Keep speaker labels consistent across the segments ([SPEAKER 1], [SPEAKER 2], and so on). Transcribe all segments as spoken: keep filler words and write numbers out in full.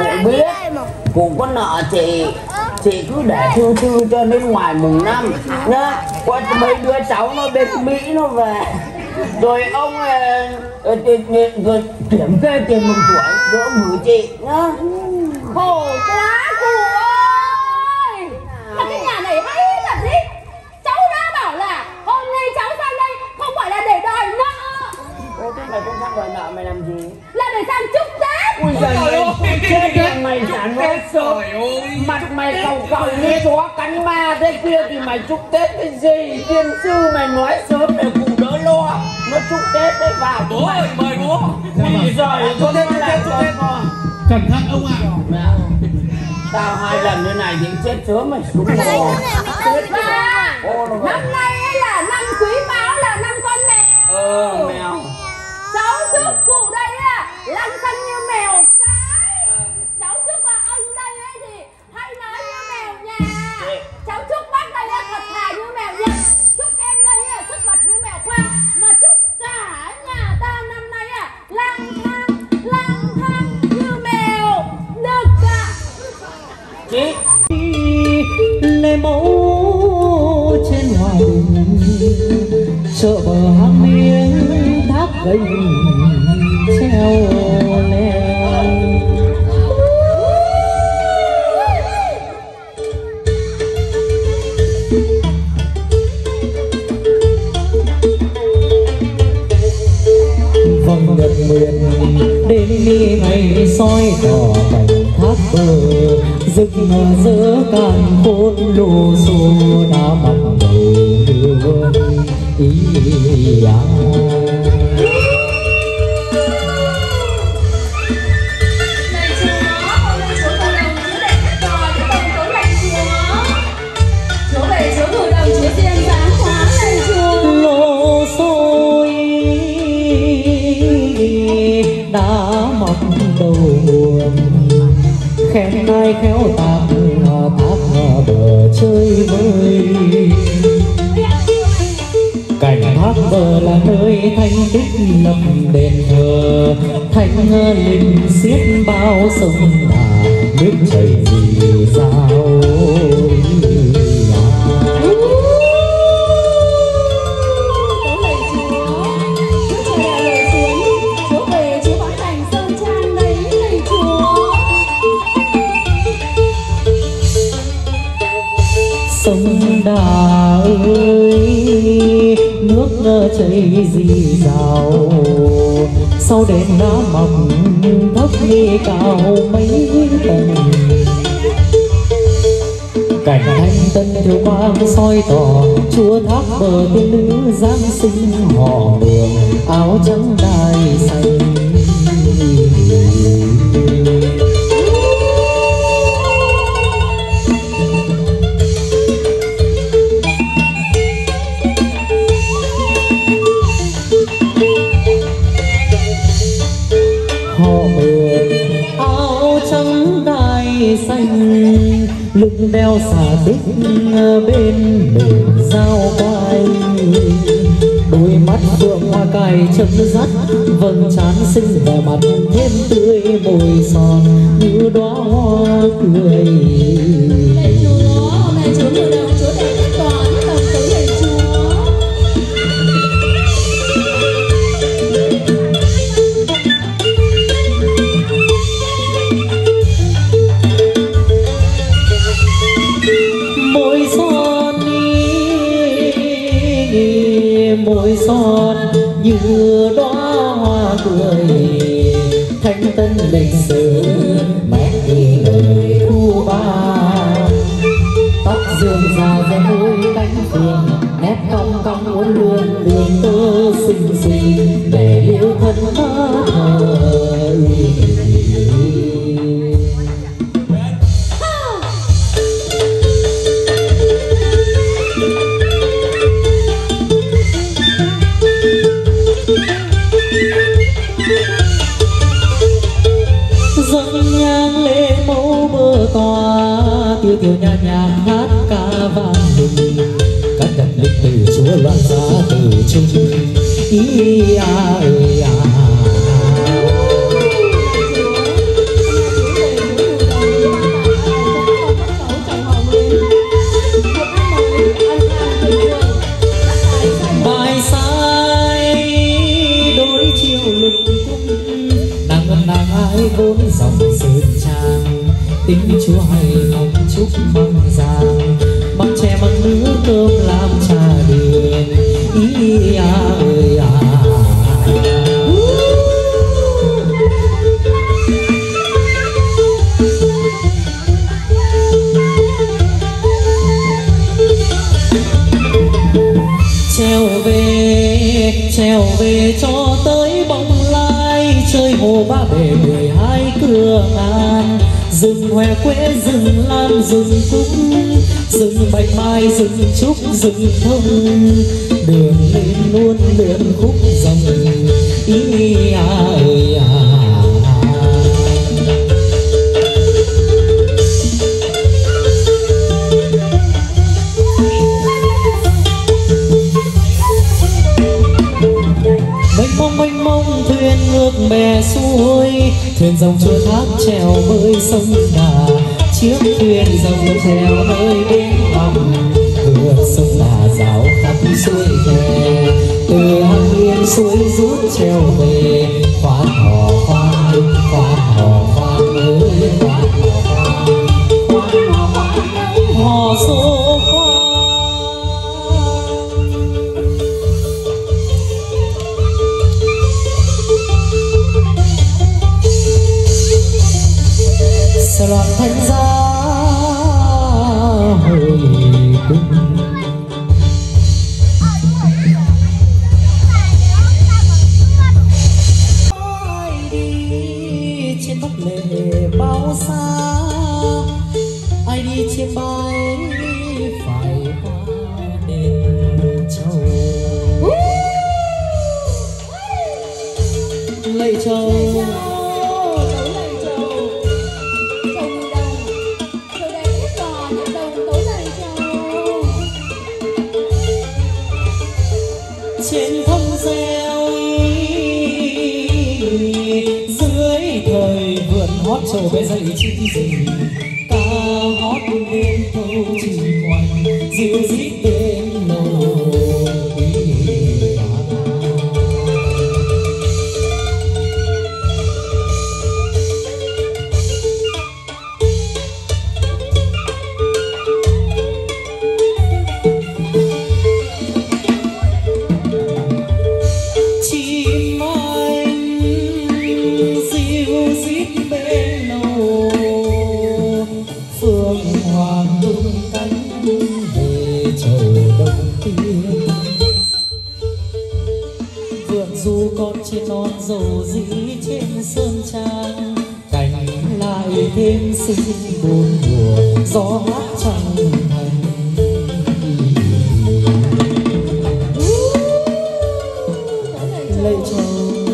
[SPEAKER 1] Cụ biết, cụ có nợ chị, chị cứ để thư thư cho đến ngoài mùng năm nhá. Có mấy đứa cháu nó bên Mỹ nó về, rồi ông uh, rồi kiểm kê tiền mừng tuổi đỡ gửi chị nhá.
[SPEAKER 2] Khổ quá cụ ơi, mà cái nhà này hay thật đi. Cháu đã bảo là hôm nay cháu sang đây không phải là để đòi nợ.
[SPEAKER 1] Ô, thế mày không sang đòi nợ mày làm gì?
[SPEAKER 2] Là để sang chúc Tết.
[SPEAKER 1] Ui giời ơi, chết rồi mày chả nói sớm. Mặt mày còng còng như chó cắn ma thế kia thì mày chúc Tết cái gì? Tiên sư mày nói sớm để cụ đỡ lo. Nó chúc Tết đấy vào.
[SPEAKER 3] Bố ơi, mời bố.
[SPEAKER 1] Ui giời, có Tết là chúc Tết.
[SPEAKER 3] Cẩn thận ông ạ.
[SPEAKER 1] Tao hai lần như này thì chết sớm mày xuống bò.
[SPEAKER 2] Năm nay là năm quý mão, là năm con mèo.
[SPEAKER 1] Ờ, mèo.
[SPEAKER 2] Cháu chúc cụ đây á, lăn xanh như mèo cái. Cháu chúc vào ông đây ấy thì hay nói như mèo nhà. Cháu chúc bác đây là thật thà như mèo Nhật. Chúc em đây là sức bật như mèo Khoa. Mà chúc cả nhà ta năm nay à lang thang, lang thang như mèo. Được ạ.
[SPEAKER 1] Chị
[SPEAKER 4] lê mẫu trên hòa bình, chợ bờ hang miếng thác gầy treo leo. Vầng nhật nguyệt đến đi ngày soi tỏ mảnh thác bờ, rực rỡ càn khôn lô xô đã bắt đầu đưa ý à. Lô xôi đã mọc đầu nguồn, khen ai khéo tạc thác bờ chơi vơi. Cảnh thác bờ là nơi thanh tích lập đền thờ, thanh linh xiết bao sông Đà, nước chảy dì dào. Sông Đà ơi, nước chảy dì dào, sau đền đá mọc thấp nghi cao mấy tầng. Cảnh thanh tân thiếu quang soi tỏ, chúa thác bờ tiên nữ giáng sinh họ mường, áo trắng đai xanh. Xanh lưng đeo xà tích bên mình dao quay, đôi mắt phượng hoa cài chấm dắt, vầng trán xinh vẻ mặt thêm tươi, môi son như đóa hoa cười.
[SPEAKER 2] Lạy Chúa, hôm nay Chúa ngự đồng, Chúa để tất toàn đồng tới lạy Chúa.
[SPEAKER 4] Môi son đi, môi son như đóa hoa cười, thanh tân lịch sử mẹ đi lời thu ba. Tóc dương già ve môi cánh phượng, nét cong cong uốn lượn đường tơ xinh xinh, để liêu thân thơ thờ. Dâng nhang lễ mẫu bờ tòa, tiêu tiêu nhàn nhạt hát ca vang mừng, các đặt lịch từ chúa loan giá từ chung ý à ơi à. vốn dòng sơn trang, tính chúa hay mong chúc mong giang, măng tre măng nước cơm làm trà đường ý à ơi à. Trèo về trèo về cho tới bóng lai, chơi hồ ba bể mười hai cửa ngàn, rừng hoe quế rừng lan rừng cúc, rừng bạch mai rừng trúc rừng thông, đường lên luôn lượn khúc dòng ý à ơi à. Mênh mông mênh mông thuyền ngược bè xuôi, thuyền dòng chua thác trèo bơi sông Đà, chiếc thuyền dòng trèo nơi bên lòng, vượt sông Đà rào khắp suối kè, từ Hang Yên suối rút trèo về, khoan hò khoan khoan hò khoan ơi khoan hò khoan khoan hò khoan hò số khoan. Loạn thanh giá hồi cung, ai đi trên bắc lệ bao xa, ai đi trên bãi phải qua đền châu. Lạy châu trên thông reo dưới thời vườn hót trầu bé dậy chim gì, ca hót lên thâu chỉ hoành dịu dít bên lầu quý bà. Dù con trên non dầu dĩ trên sơn trang, cành lại thêm xinh bốn mùa gió mát trăng thành. Lạy châu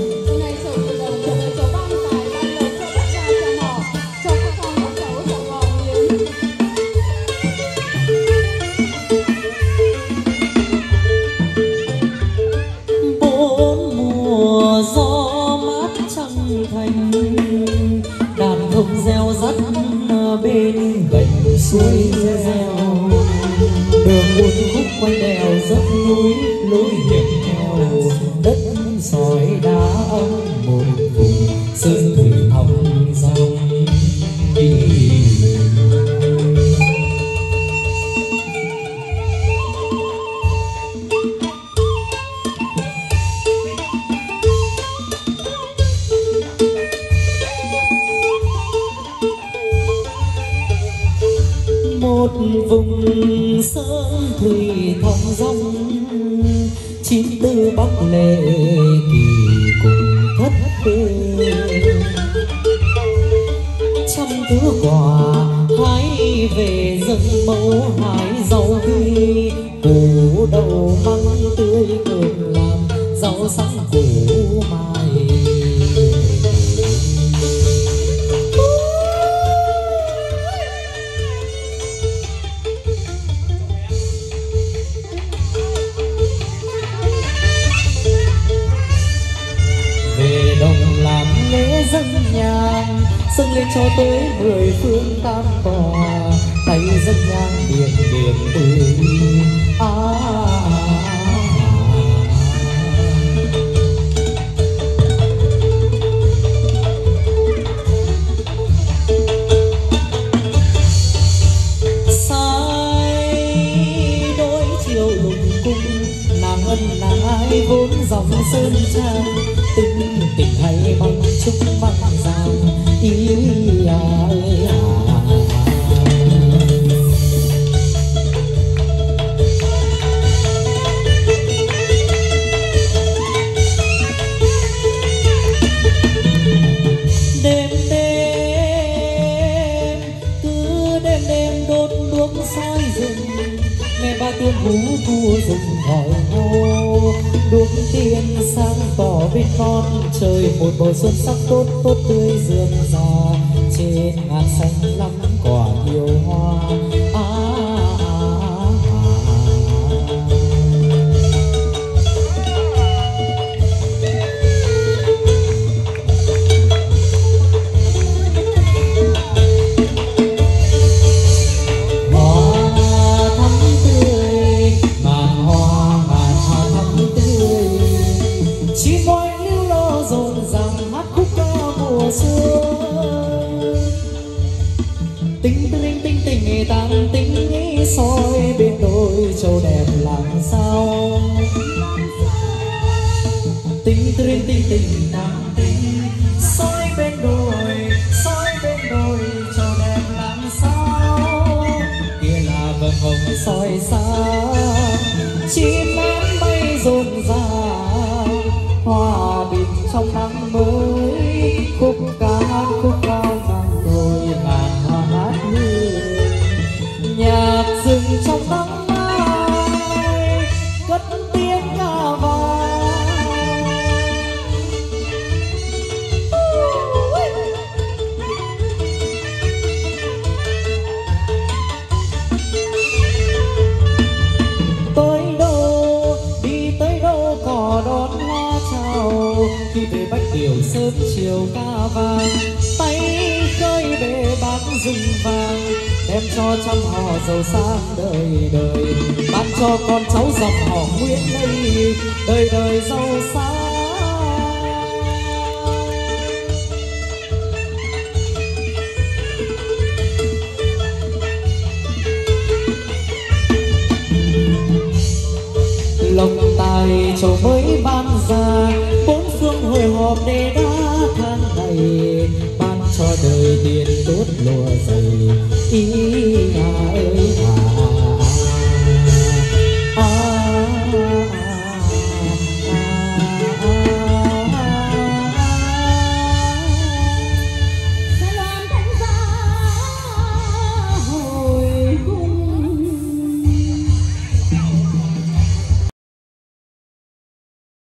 [SPEAKER 4] reo rắt bên gành suối reo, đường buồn khúc quanh đèo dốc núi lối hiểm theo, đất sỏi đá âm một vùng sơn thủy thong dong. Một vùng sơn thủy thong dong, chín tư bắc lệ kỳ cùng thất đê, trăm thứ quà hái về dâng mẫu hái rau tươi, củ đậu măng tươi cơm làm rau sáng củ mai. Dâng nhang dâng lên cho tới mười phương tam tòa, tay dâng nhang điện điện từ à, à, à. ơi à. Đêm đêm cứ đêm đêm đốt đuốc soi rừng, nghe ba tiếng hú thu rừng hỏi nhau. Đuốc tiên sáng tỏ bên con trời, một mùa xuân sắc tốt tốt tươi rượm rà. Trên ngàn xanh lắm quả nhiều hoa à, à, à, tinh tinh tinh tinh tăng tinh nghĩ soi bên đôi châu đẹp làm sao. Tinh tinh tinh tinh tăng tinh soi bên đôi soi bên đôi châu đẹp làm sao. Kia là vầng hồng soi sáng, chim én bay rộn ràng, hoa bình trong nắng mới. Khúc ca hát khúc cao ngàn đôi ngàn hoa hát hương, nhạc rừng trong nắng mai cất tiếng ngà vàng. Tới đâu đi tới đâu cỏ đón hoa chào, khi về bách điều sớm chiều ca vàng. Tay khơi bể bát rừng vàng, đem cho trăm họ giàu sang đời đời. Ban cho con cháu dòng họ Nguyễn đây đời đời giàu sang. Lộc tài châu mới ban ra, bốn phương hội họp để đá tháng này. Ban cho đời tiền tốt lúa dày ý à ơi à.